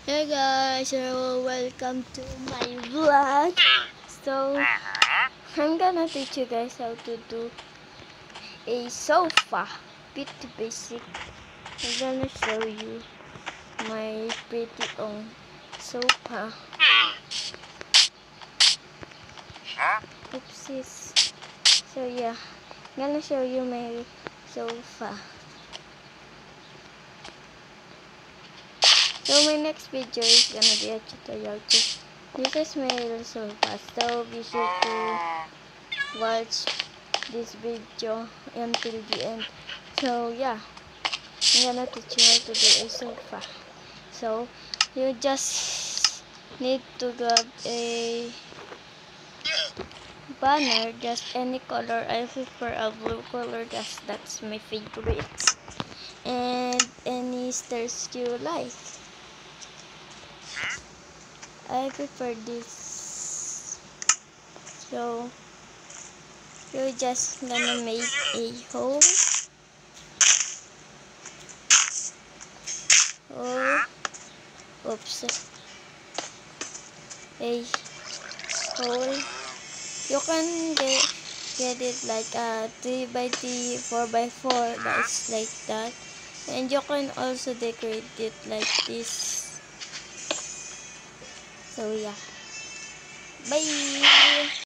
Hey guys, so welcome to my vlog. So I'm gonna teach you guys how to do a sofa. Bit basic. I'm gonna show you my pretty own sofa. Oopsies. So yeah, I'm gonna show you my sofa. So my next video is gonna be a tutorial too. This is my little sofa. So be sure to watch this video until the end. So yeah, I'm gonna teach you how to do a sofa. So you just need to grab a banner, just any color. I prefer a blue color, that's my favorite. And any stairs you like. I prefer this. So you're just gonna make a hole. Oops, a hole. You can get it like a 3x3, 4x4, that's like that. And you can also decorate it like this. So yeah, bye.